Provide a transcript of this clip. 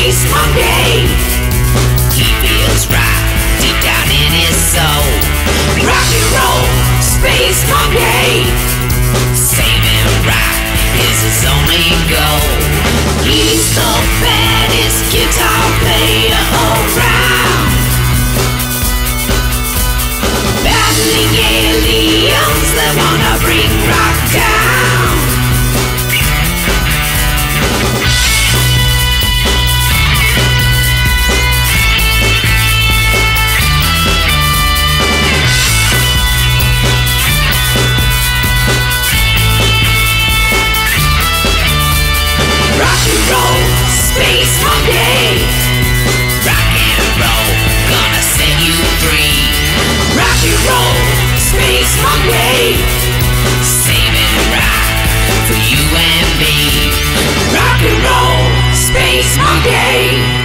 Space Monkey. He feels right deep down in his soul. Rock and roll, Space Monkey. Saving right is his only goal. He's the baddest guitar player around. Battling aliens that wanna bring rock down. Rock and roll, Space Monkey. Rock and roll, gonna set you free. Rock and roll, Space Monkey. Saving right for you and me. Rock and roll, Space Monkey.